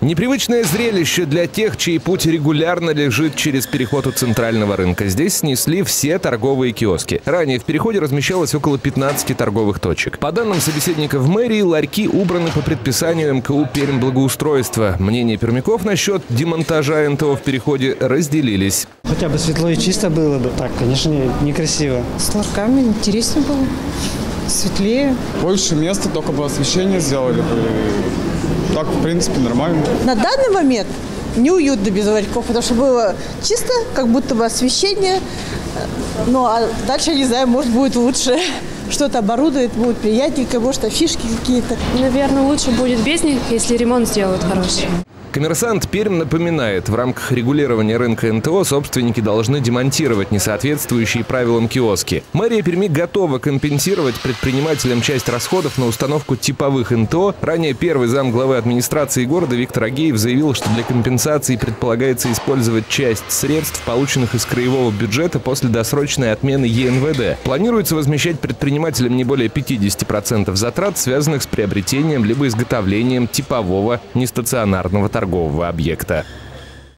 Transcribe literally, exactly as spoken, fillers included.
Непривычное зрелище для тех, чей путь регулярно лежит через переход у центрального рынка. Здесь снесли все торговые киоски. Ранее в переходе размещалось около пятнадцати торговых точек. По данным собеседников мэрии, ларьки убраны по предписанию эм ка у Пермь-Благоустройства. Мнения пермяков насчет демонтажа эн тэ о в переходе разделились. Хотя бы светло и чисто было бы. Так, конечно, некрасиво. С ларьками интереснее было. Светлее. Больше места, только бы освещение сделали бы. Так, в принципе, нормально. На данный момент неуютно без ларьков, потому что было чисто, как будто бы освещение. Ну, а дальше, я не знаю, может, будет лучше. Что-то оборудует, будет приятненько, может, афишки какие-то. Наверное, лучше будет без них, если ремонт сделают хороший. Коммерсант Пермь напоминает, в рамках регулирования рынка эн тэ о собственники должны демонтировать несоответствующие правилам киоски. Мэрия Перми готова компенсировать предпринимателям часть расходов на установку типовых эн тэ о. Ранее первый замглавы администрации города Виктор Агеев заявил, что для компенсации предполагается использовать часть средств, полученных из краевого бюджета после досрочной отмены е эн вэ дэ. Планируется возмещать предпринимателям не более пятидесяти процентов затрат, связанных с приобретением либо изготовлением типового нестационарного торгового объекта.